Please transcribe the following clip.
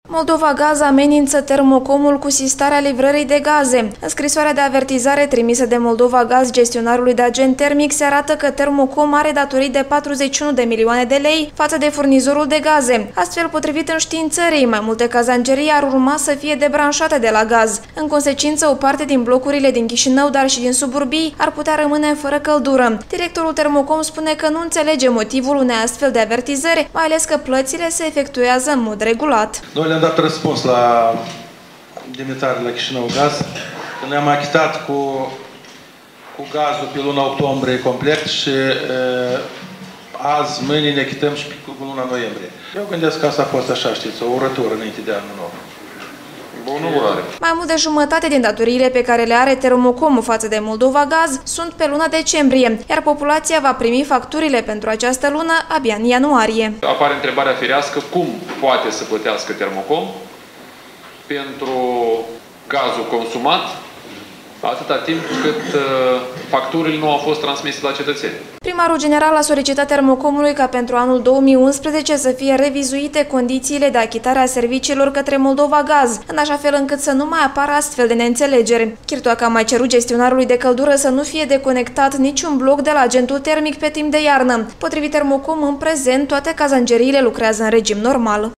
Moldova Gaz amenință Termocomul cu sistarea livrării de gaze. În scrisoarea de avertizare trimisă de Moldova Gaz gestionarului de agent termic se arată că Termocom are datorii de 41 de milioane de lei față de furnizorul de gaze. Astfel, potrivit înștiințării, mai multe cazangerii ar urma să fie debranșate de la gaz. În consecință, o parte din blocurile din Chișinău, dar și din suburbii, ar putea rămâne fără căldură. Directorul Termocom spune că nu înțelege motivul unei astfel de avertizări, mai ales că plățile se efectuează în mod regulat. Noi le-am dat răspuns la demnitare la Chișinău Gaz, că ne-am achitat cu gazul pe luna octombrie complet și azi, mâine ne achităm și pe luna noiembrie. Eu gândesc că asta a fost așa, știți, o urătură înainte de anul nou. Mai mult de jumătate din datoriile pe care le are Termocomul față de Moldova Gaz sunt pe luna decembrie, iar populația va primi facturile pentru această lună abia în ianuarie. Apare întrebarea firească, cum poate să plătească Termocom pentru gazul consumat atâta timp cât facturile nu au fost transmise la cetățeni. Primarul general a solicitat Termocomului ca pentru anul 2011 să fie revizuite condițiile de achitare a serviciilor către Moldova Gaz, în așa fel încât să nu mai apară astfel de neînțelegeri. Chirtoaca a mai cerut gestionarului de căldură să nu fie deconectat niciun bloc de la agentul termic pe timp de iarnă. Potrivit Termocom, în prezent, toate cazangeriile lucrează în regim normal.